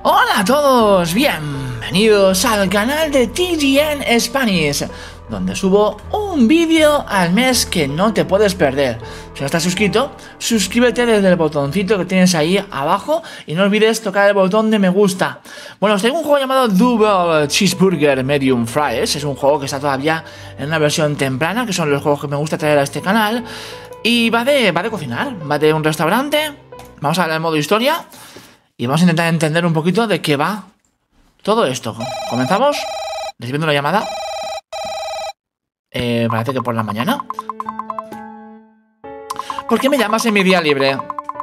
Hola a todos, bienvenidos al canal de TGN Spanish, donde subo un vídeo al mes que no te puedes perder. Si no estás suscrito, suscríbete desde el botoncito que tienes ahí abajo y no olvides tocar el botón de me gusta. Bueno, os traigo un juego llamado Double Cheeseburger Medium Fries. Es un juego que está todavía en una versión temprana, que son los juegos que me gusta traer a este canal. Y va de cocinar, va de un restaurante. Vamos a ver el modo historia y vamos a intentar entender un poquito de qué va todo esto. Comenzamos recibiendo una llamada. Parece que por la mañana. ¿Por qué me llamas en mi día libre?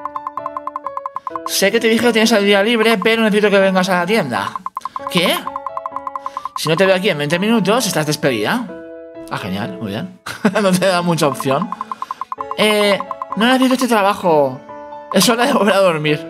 Sé que te dije que tienes el día libre, pero necesito que vengas a la tienda. ¿Qué? Si no te veo aquí en 20 minutos, estás despedida. Ah, genial, muy bien. No te da mucha opción. No necesito este trabajo. Es hora de volver a dormir.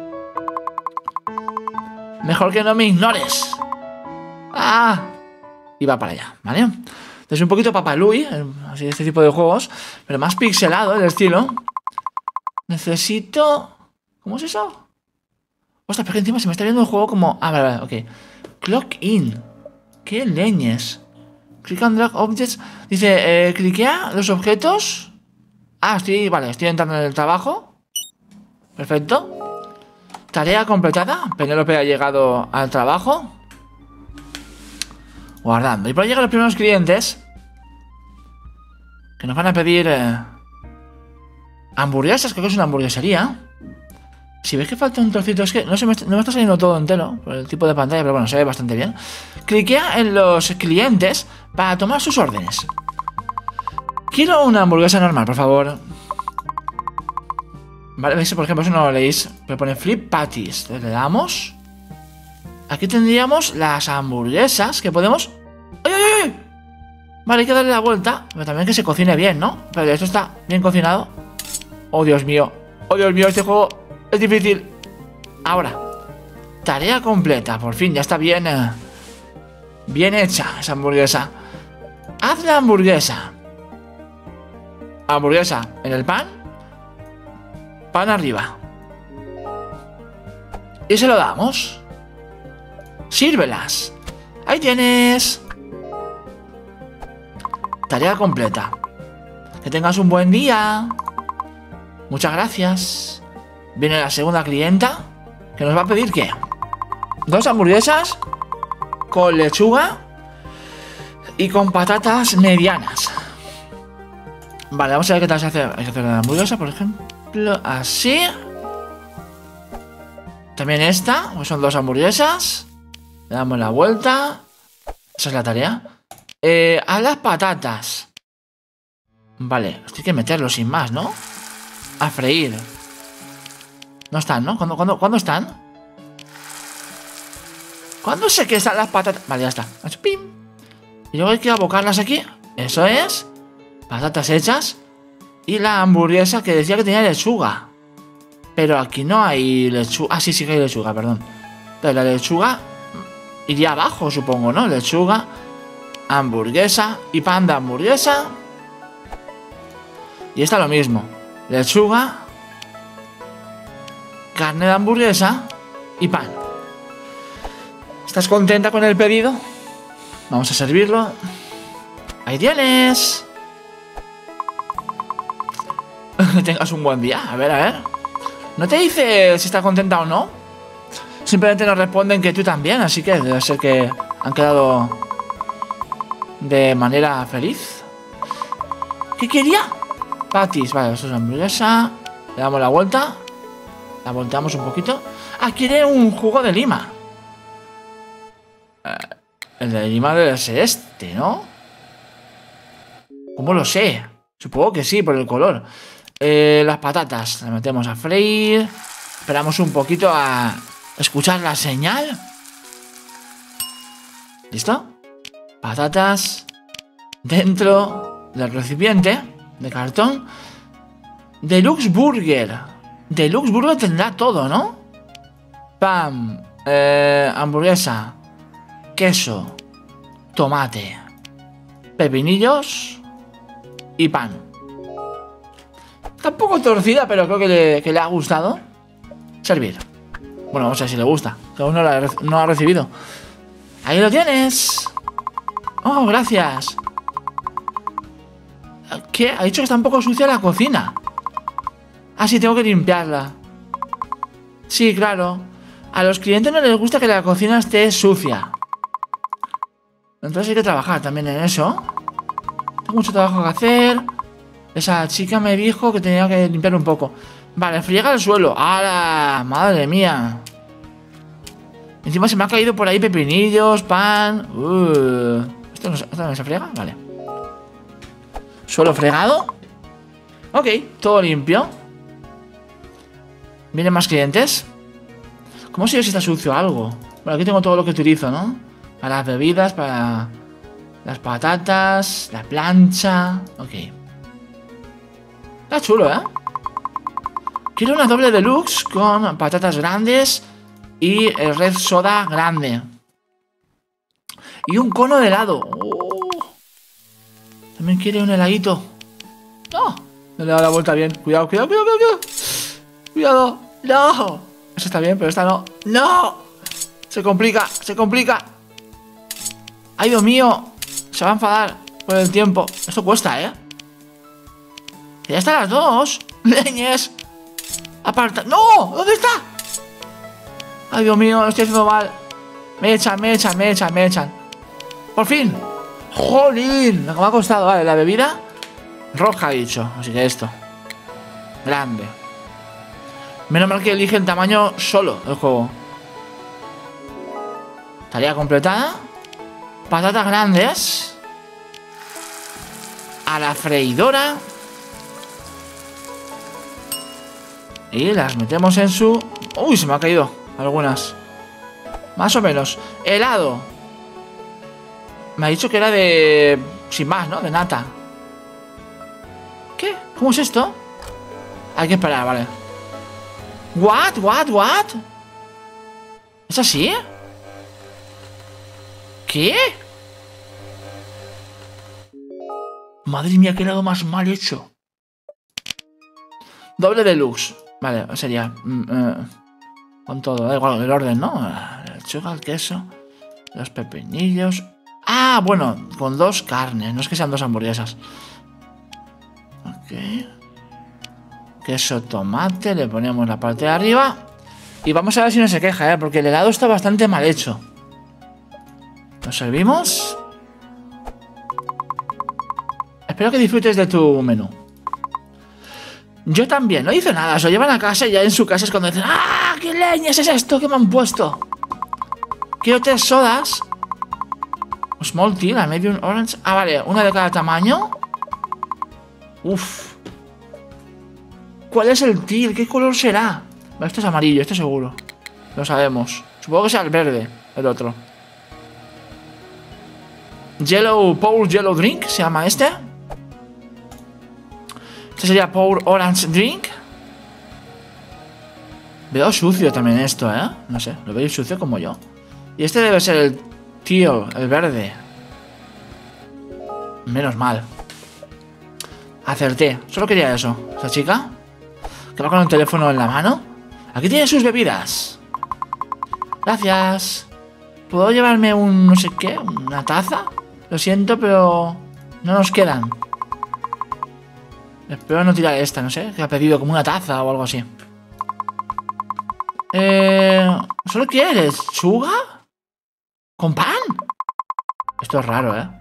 Mejor que no me ignores. Ah. Y va para allá, ¿vale? Es un poquito Papalui, así de este tipo de juegos, pero más pixelado el estilo. Necesito... ¿Cómo es eso? Ostras, pero que encima se me está viendo el juego como... Ah, vale, ok. Clock in. ¿Qué leñes? Click and drag objects. Dice, cliquea los objetos. Ah, estoy entrando en el trabajo. Perfecto. Tarea completada. Penélope ha llegado al trabajo. Guardando. Y por ahí llegan los primeros clientes que nos van a pedir hamburguesas. Creo que es una hamburguesería. Si ves que falta un trocito, es que no me está saliendo todo entero por el tipo de pantalla, pero bueno, se ve bastante bien. Cliquea en los clientes para tomar sus órdenes. Quiero una hamburguesa normal, por favor. Vale, veis, por ejemplo, eso no lo leéis, pero pone flip patties. Le damos. Aquí tendríamos las hamburguesas que podemos... ¡Ay, ay, ay! Vale, hay que darle la vuelta. Pero también que se cocine bien, ¿no? Pero esto está bien cocinado. ¡Oh, Dios mío! ¡Oh, Dios mío! Este juego es difícil. Ahora. Tarea completa. Por fin, ya está bien... bien hecha esa hamburguesa. Haz la hamburguesa. Hamburguesa en el pan. Pan arriba. Y se lo damos. Sírvelas. Ahí tienes. Tarea completa. Que tengas un buen día. Muchas gracias. Viene la segunda clienta, que nos va a pedir ¿qué? 2 hamburguesas con lechuga y con patatas medianas. Vale, vamos a ver qué tal se hace. Hay que hacer la hamburguesa, por ejemplo. Así. También esta, pues son 2 hamburguesas. Le damos la vuelta. Esa es la tarea. A las patatas. Vale, esto hay que meterlo sin más, ¿no? A freír. No están, ¿no? ¿Cuándo están? ¿Cuándo sé que están las patatas? Vale, ya está. ¡Pim! Y luego hay que abocarlas aquí. Eso es. Patatas hechas. Y la hamburguesa que decía que tenía lechuga. Pero aquí no hay lechuga. Ah, sí que hay lechuga, perdón. Pero la lechuga iría abajo, supongo, ¿no? Lechuga, hamburguesa y pan de hamburguesa. Y está lo mismo. Lechuga, carne de hamburguesa y pan. ¿Estás contenta con el pedido? Vamos a servirlo. Ahí tienes. Que tengas un buen día. A ver. ¿No te dice si está contenta o no? Simplemente nos responden que tú también, así que debe ser que han quedado de manera feliz. ¿Qué quería? Patties, vale, eso es hamburguesa. Le damos la vuelta. La volteamos un poquito. Ah, quiere un jugo de lima. El de lima debe ser este, ¿no? ¿Cómo lo sé? Supongo que sí, por el color. Las patatas las metemos a freír. Esperamos un poquito a escuchar la señal. ¿Listo? Patatas dentro del recipiente de cartón. Deluxe Burger. Deluxe Burger tendrá todo, ¿no? Pan, hamburguesa, queso, tomate, pepinillos y pan. Está un poco torcida, pero creo que le ha gustado. Servir. Bueno, o sea, si le gusta. Que aún no lo ha recibido. Ahí lo tienes. Oh, gracias. ¿Qué? Ha dicho que está un poco sucia la cocina. Ah, sí, tengo que limpiarla. Sí, claro. A los clientes no les gusta que la cocina esté sucia. Entonces hay que trabajar también en eso. Tengo mucho trabajo que hacer. Esa chica me dijo que tenía que limpiar un poco. Vale, friega el suelo. ¡Hala! ¡Madre mía! Encima se me ha caído por ahí pepinillos, pan. ¿Esto no se friega? Vale. Suelo fregado. Ok, todo limpio. ¿Vienen más clientes? ¿Cómo sé yo si está sucio algo? Bueno, aquí tengo todo lo que utilizo, ¿no? Para las bebidas, para las patatas, la plancha. Ok. Está chulo, ¿eh? Quiero una doble deluxe con patatas grandes y el red soda grande. Y un cono de helado. También quiere un heladito. No, no le he dado la vuelta bien. Cuidado, cuidado, cuidado, cuidado. Cuidado. No. Eso está bien, pero esta no. ¡No! Se complica, se complica. ¡Ay, Dios mío! Se va a enfadar por el tiempo. Esto cuesta, ¿eh? Que ya están las dos. ¡Leñes! ¡Aparta! ¡No! ¿Dónde está? ¡Ay, Dios mío! Lo estoy haciendo mal. Me echan, me echan, me echan, me echan. ¡Por fin! ¡Jolín! Lo que me ha costado. Vale, la bebida roja, he dicho. Así que esto. Grande. Menos mal que elige el tamaño solo del juego. Tarea completada. Patatas grandes. A la freidora. Y las metemos en su... Uy, se me ha caído algunas. Más o menos. Helado. Me ha dicho que era de... Sin más, ¿no? De nata. ¿Qué? ¿Cómo es esto? Hay que esperar, vale. ¿What? ¿What? ¿What? ¿Es así? ¿Qué? Madre mía, qué helado más mal hecho. Doble deluxe. Vale, sería... con todo, da igual el orden, ¿no? La lechuga, el queso, los pepinillos... Ah, bueno, con dos carnes, no es que sean dos hamburguesas. Ok. Queso, tomate, le ponemos la parte de arriba. Y vamos a ver si no se queja, porque el helado está bastante mal hecho. Lo servimos. Espero que disfrutes de tu menú. Yo también, no hice nada, se lo llevan a casa y ya en su casa es cuando dicen ¡ah! ¿Qué leñas es esto que me han puesto? Quiero 3 sodas. Small tea, la medium orange. Ah, vale, una de cada tamaño. Uf. ¿Cuál es el tea? ¿Qué color será? Vale, esto es amarillo, esto seguro. Lo sabemos. Supongo que sea el verde, el otro. Yellow, Pour Yellow Drink, se llama este. Este sería Pour Orange Drink. Veo sucio también esto, ¿eh? No sé, lo veis sucio como yo. Y este debe ser el teal, el verde. Menos mal. Acerté, solo quería eso. Esa chica que va con el teléfono en la mano. Aquí tiene sus bebidas. Gracias. ¿Puedo llevarme un no sé qué? ¿Una taza? Lo siento, pero no nos quedan. Espero no tirar esta, no sé. Que ha pedido como una taza o algo así. ¿Solo quieres lechuga? ¿Con pan? Esto es raro, ¿eh?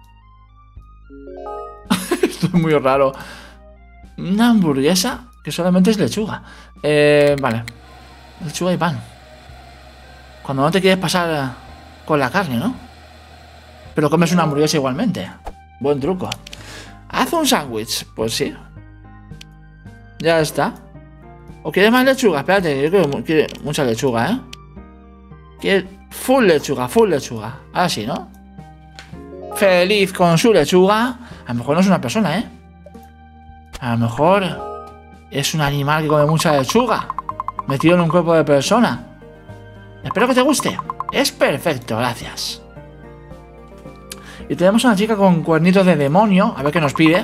Esto es muy raro. Una hamburguesa que solamente es lechuga. Vale. Lechuga y pan. Cuando no te quieres pasar con la carne, ¿no? Pero comes una hamburguesa igualmente. Buen truco. Haz un sándwich. Pues sí. Ya está. ¿O quieres más lechuga? Espérate, yo creo que quiere mucha lechuga, ¿eh? Quiere full lechuga, full lechuga. Ahora sí, ¿no? Feliz con su lechuga. A lo mejor no es una persona, ¿eh? A lo mejor es un animal que come mucha lechuga, metido en un cuerpo de persona. Espero que te guste. Es perfecto, gracias. Y tenemos a una chica con cuernitos de demonio. A ver qué nos pide.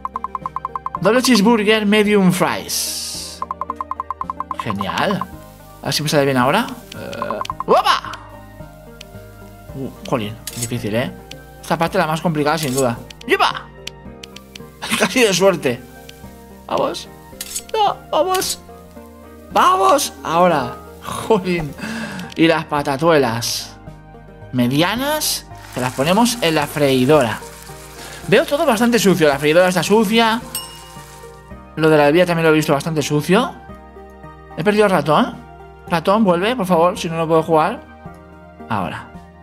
Doble cheeseburger, medium fries. Genial. A ver si me sale bien ahora. ¡Opa! Jolín, difícil, ¿eh? Esta parte es la más complicada, sin duda. ¡Lleva! Casi de suerte. Vamos. No, vamos. ¡Vamos! Ahora. Jolín. Y las patatuelas medianas que las ponemos en la freidora. Veo todo bastante sucio. La freidora está sucia. Lo de la bebida también lo he visto bastante sucio. He perdido el ratón. Ratón, vuelve, por favor, si no, no puedo jugar. Ahora.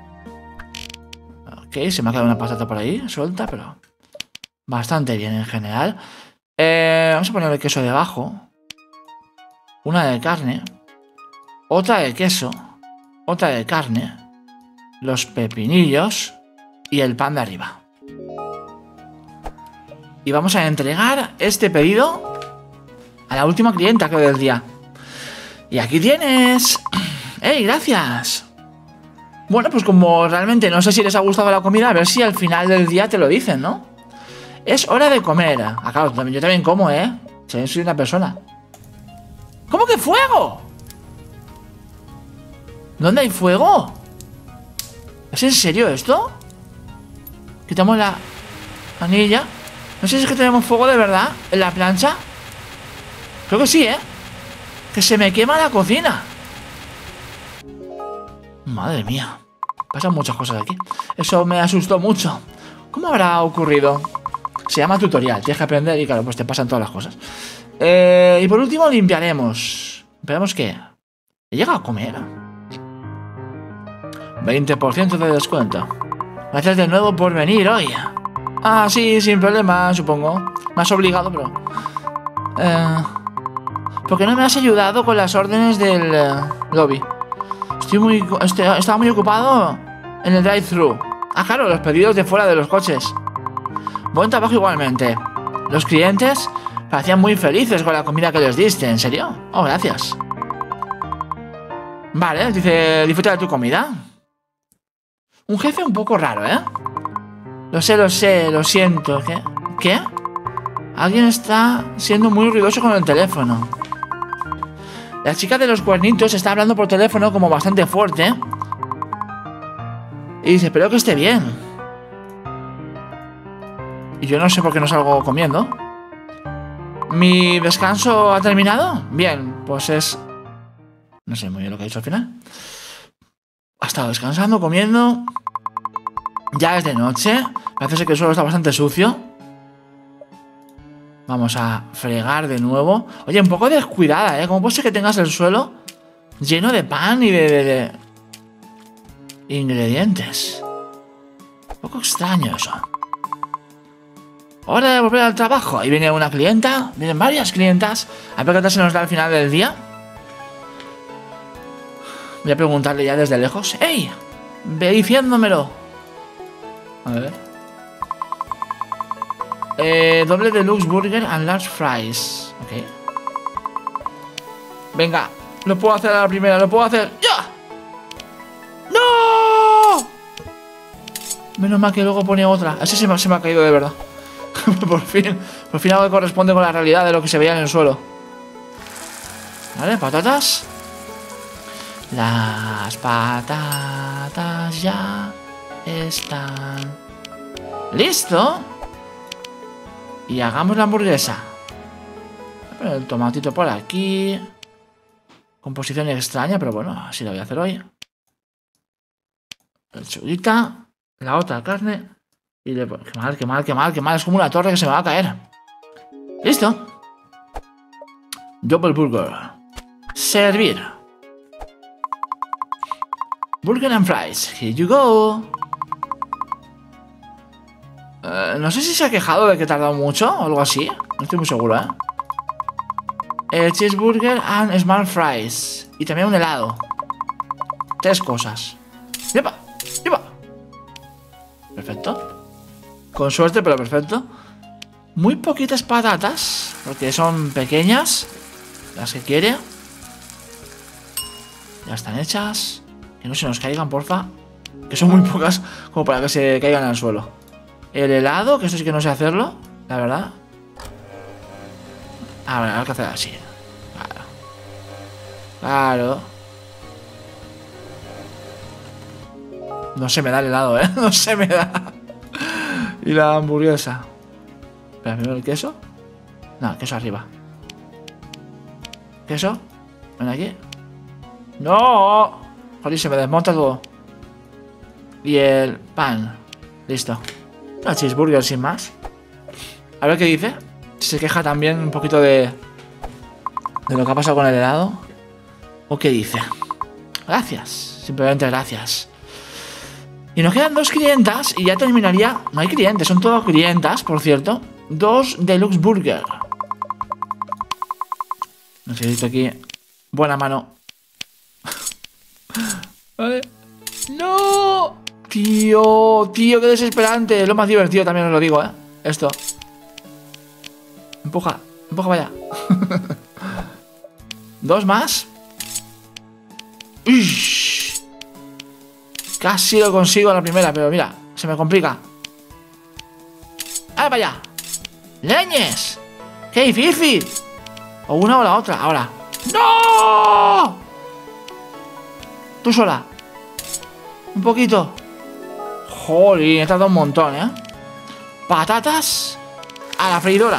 Ok, se me ha quedado una patata por ahí, suelta, pero bastante bien en general. Vamos a ponerle queso debajo. Una de carne. Otra de queso. Otra de carne. Los pepinillos. Y el pan de arriba. Y vamos a entregar este pedido a la última clienta, creo, del día. Y aquí tienes. ¡Ey, gracias! Bueno, pues como realmente no sé si les ha gustado la comida, a ver si al final del día te lo dicen, ¿no? Es hora de comer. Ah, claro, yo también como, ¿eh? Soy una persona. ¿Cómo que fuego? ¿Dónde hay fuego? ¿Es en serio esto? Quitamos la anilla. No sé si es que tenemos fuego de verdad en la plancha. Creo que sí, ¿eh? Que se me quema la cocina. Madre mía. Pasan muchas cosas aquí. Eso me asustó mucho. ¿Cómo habrá ocurrido? Se llama tutorial. Tienes que aprender y claro, pues te pasan todas las cosas. Y por último limpiaremos. ¿Limpiaremos qué? ¿He llegado a comer? 20% de descuento. Gracias de nuevo por venir hoy. Ah, sí, sin problema, supongo. Me has obligado, pero... ¿por qué no me has ayudado con las órdenes del lobby? Estaba muy ocupado en el drive-thru. Ah, claro, los pedidos de fuera de los coches. Buen trabajo igualmente. Los clientes parecían muy felices con la comida que les diste. ¿En serio? Oh, gracias. Vale, dice, disfruta de tu comida. Un jefe un poco raro, ¿eh? Lo sé, lo siento. ¿Qué? Alguien está siendo muy ruidoso con el teléfono. La chica de los cuernitos está hablando por teléfono como bastante fuerte. Y dice, espero que esté bien. Y yo no sé por qué no salgo comiendo. ¿Mi descanso ha terminado? Bien, pues es... No sé muy bien lo que ha dicho al final. Ha estado descansando, comiendo. Ya es de noche. Parece que el suelo está bastante sucio. Vamos a fregar de nuevo. Oye, un poco descuidada, ¿eh? ¿Cómo puede ser que tengas el suelo lleno de pan y de ingredientes? Un poco extraño eso. Hora de volver al trabajo. Ahí viene una clienta. Vienen varias clientas. A ver qué se nos da al final del día. Voy a preguntarle ya desde lejos. ¡Ey! Ve diciéndomelo. A ver. Doble deluxe burger and large fries. Ok. Venga. Lo puedo hacer a la primera. Lo puedo hacer. ¡Ya! ¡No! Menos mal que luego pone otra. Así se me ha caído de verdad. Por fin algo que corresponde con la realidad de lo que se veía en el suelo. Vale, patatas. Las patatas ya están. ¿Listo? Y hagamos la hamburguesa. Voy a poner el tomatito por aquí. Composición extraña, pero bueno, así la voy a hacer hoy. Lechuguita. La otra carne. Y le... Qué mal. Es como una torre que se me va a caer. ¿Listo? Double burger. Servir. Burger and fries. Here you go. No sé si se ha quejado de que he tardado mucho o algo así. No estoy muy seguro, ¿eh? Cheeseburger and small fries. Y también un helado. 3 cosas. ¡Yepa! Perfecto. Con suerte, pero perfecto. Muy poquitas patatas, porque son pequeñas. Las que quiere. Ya están hechas. Que no se nos caigan, porfa. Que son muy pocas como para que se caigan al suelo. El helado, que esto sí que no sé hacerlo, la verdad. Ahora, hay que hacer así. Claro. No se me da el helado, ¿eh? No se me da. Y la hamburguesa. Espera, primero el queso. No, el queso arriba. ¿Queso? Ven aquí. ¡No! Joder, se me desmonta todo. Y el pan. Listo. Una cheeseburger sin más. A ver qué dice. Si se queja también un poquito de lo que ha pasado con el helado. ¿O qué dice? Gracias. Simplemente gracias. Y nos quedan 2 clientas y ya terminaría. No hay clientes, son todas clientas, por cierto. 2 Deluxe Burger. Necesito aquí buena mano. Vale. ¡No! Tío, qué desesperante. Es lo más divertido también os lo digo, Esto. Empuja, empuja para allá. 2 más. Uish. Casi lo consigo a la primera, pero mira, se me complica. ¡Ahí para allá! ¡Leñes! ¡Qué difícil! O una o la otra, ahora. ¡No! Tú sola. Un poquito. Jolín, he tardado un montón, Patatas a la freidora.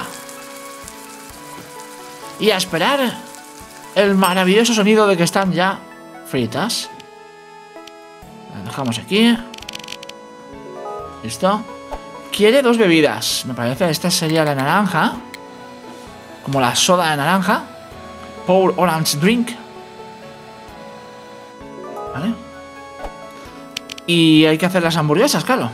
Y a esperar el maravilloso sonido de que están ya fritas. Las dejamos aquí. Listo. Quiere 2 bebidas. Me parece esta sería la naranja. Como la soda de naranja. Pour Orange Drink. Vale. Y hay que hacer las hamburguesas, claro.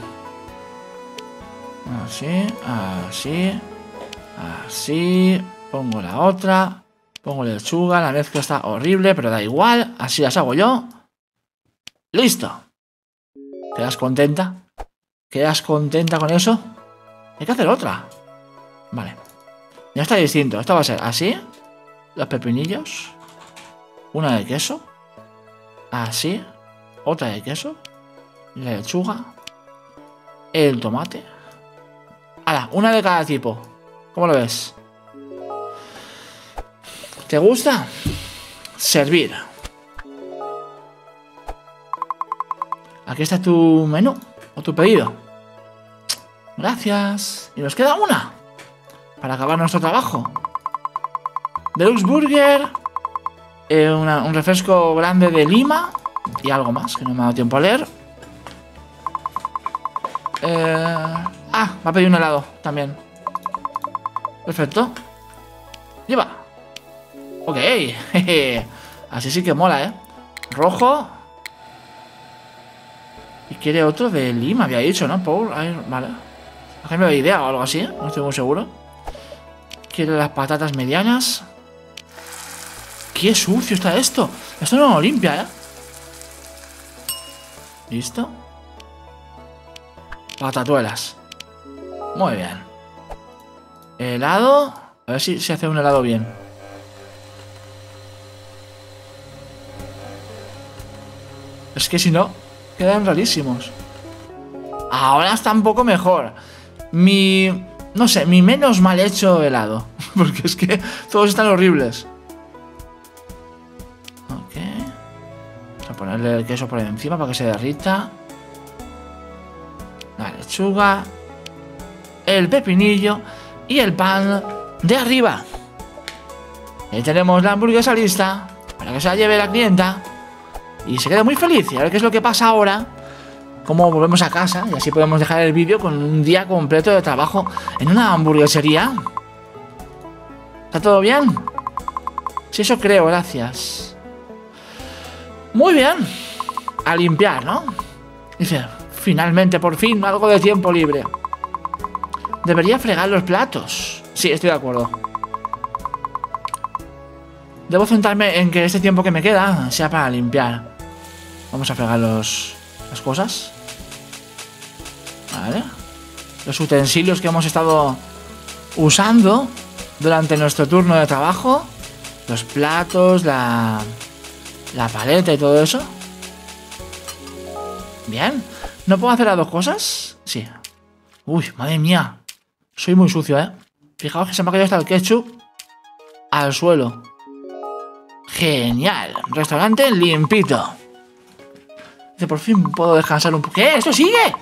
Así, así. Así. Pongo la otra. Pongo lechuga. La mezcla está horrible, pero da igual. Así las hago yo. ¡Listo! ¿Quedas contenta? ¿Quedas contenta con eso? Hay que hacer otra. Vale. Ya está distinto. Esto va a ser así. Los pepinillos. Una de queso. Así. Otra de queso. La lechuga. El tomate. ¡Hala! Una de cada tipo. ¿Cómo lo ves? ¿Te gusta? Servir. Aquí está tu menú. O tu pedido. Gracias. Y nos queda una. Para acabar nuestro trabajo. Deluxe Burger. Un refresco grande de lima. Y algo más que no me ha dado tiempo a leer. Me ha pedido un helado también. Perfecto. Lleva. Ok. Así sí que mola, Rojo. Y quiere otro de lima, había dicho, ¿no? Vale. ¿Ha cambiado de idea o algo así? No estoy muy seguro. Quiere las patatas medianas. ¡Qué sucio está esto! Esto no lo limpia, ¿Listo? Patatuelas. Muy bien. Helado. A ver si se hace un helado bien. Es que si no, quedan rarísimos. Ahora está un poco mejor. No sé, mi menos mal hecho helado. Porque es que todos están horribles. Ok. Vamos a ponerle el queso por encima para que se derrita. La lechuga. El pepinillo. Y el pan de arriba. Y ahí tenemos la hamburguesa lista. Para que se la lleve la clienta. Y se queda muy feliz. Y a ver qué es lo que pasa ahora. Cómo volvemos a casa. Y así podemos dejar el vídeo con un día completo de trabajo en una hamburguesería. ¿Está todo bien? Sí, eso creo, gracias. Muy bien. A limpiar, ¿no? Dice, finalmente, por fin, algo de tiempo libre. Debería fregar los platos. Sí, estoy de acuerdo. Debo centrarme en que este tiempo que me queda sea para limpiar. Vamos a fregar las cosas. Vale. Los utensilios que hemos estado usando durante nuestro turno de trabajo. Los platos, la paleta y todo eso. Bien. ¿No puedo hacer las 2 cosas? Sí. Uy, madre mía. Soy muy sucio, Fijaos que se me ha caído hasta el ketchup al suelo. Genial. Restaurante limpito. Dice, por fin puedo descansar un poco. ¿Qué? ¿Esto sigue?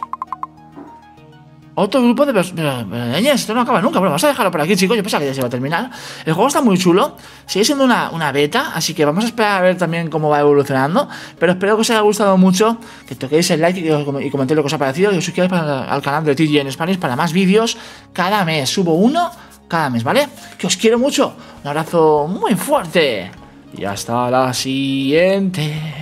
Otro grupo de esto no acaba nunca. Bueno, vamos a dejarlo por aquí, chicos. Yo pensaba que ya se iba a terminar. El juego está muy chulo. Sigue siendo una beta, así que vamos a esperar a ver también cómo va evolucionando. Pero espero que os haya gustado mucho, que toquéis el like y comentéis lo que os ha parecido. Y os suscribáis al canal de TGN Spanish para más vídeos cada mes. Subo uno cada mes, ¿vale? Que os quiero mucho. Un abrazo muy fuerte. Y hasta la siguiente.